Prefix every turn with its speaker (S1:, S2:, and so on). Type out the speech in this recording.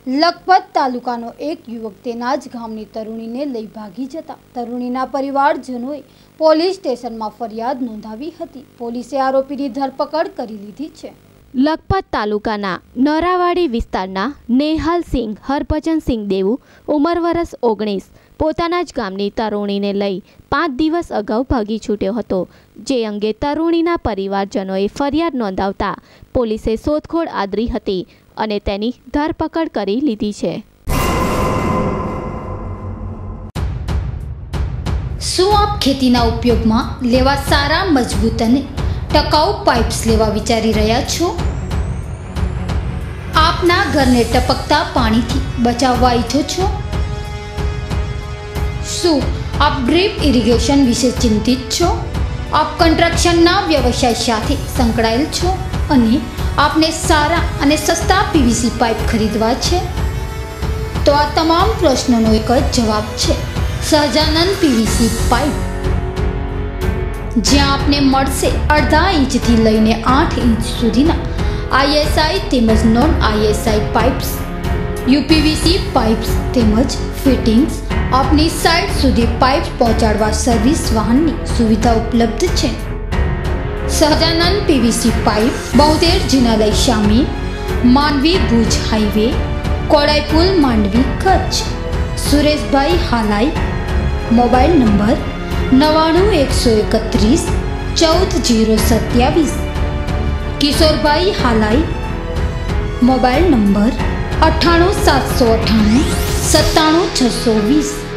S1: લખપત તાલુકાનો એક યુવક તેના જ ગામની તરુણીને લઈ ભાગી જતા તરુણીના પરિવારજનોએ પોલીસ સ્ટેશનમાં ફરિયાદ નોંધાવી હતી। પોલીસે આરોપીની ધરપકડ કરી લીધી છે।
S2: લખપત તાલુકાના નરાવાડી વિસ્તારના નેહાલસિંહ હરભજનસિંહ દેવું ઉંમર વર્ષ 19 પોતાના જ ગામની તરુણીને લઈ 5 દિવસ અગાઉ ભાગી છૂટ્યો હતો, જે અંગે તરુણીના પરિવારજનોએ ફરિયાદ નોંધાવતા પોલીસે શોધખોળ આદરી હતી અને તેની ધરપકડ કરી લીધી છે।
S1: શું આપ ખેતીના ઉપયોગમાં લેવા સારા મજબૂત અને ટકાઉ પાઇપ્સ લેવા વિચારી રહ્યા છો? આપના ઘરને ટપકતા પાણીથી બચાવવા ઈચ્છો છો? શું આપ ડ્રીપ ઇરિગેશન વિશે ચિંતિત છો? આપ કન્સ્ટ્રક્શનના વ્યવસાય સાથે સંકળાયેલ છો અને આપને સારા અને સસ્તા પીવીસી પાઇપ ખરીદવા છે? તો આ તમામ પ્રશ્નોનો એક જ જવાબ છે, સહજાનંદ પીવીસી પાઇપ, જ્યાં આપને મળશે 1.5 ઇંચથી લઈને 8 ઇંચ સુધીના આઈએસઆઈ તેમજ non ISI pipes, UPVC pipes તેમજ ફિટિંગ્સ આપની સાઇટ સુધી પાઇપ પહોંચાડવા સર્વિસ વાહનની સુવિધા ઉપલબ્ધ છે। Sahajanand PVC pipe 72 Jinalaya Shami, Mandvi Bhuj highway, Kodaipul Mandvi Kutch. Sureshbhai Halai, mobile number 99 131 14 027। Kishorbhai Halai, mobile number 98 798 97 620।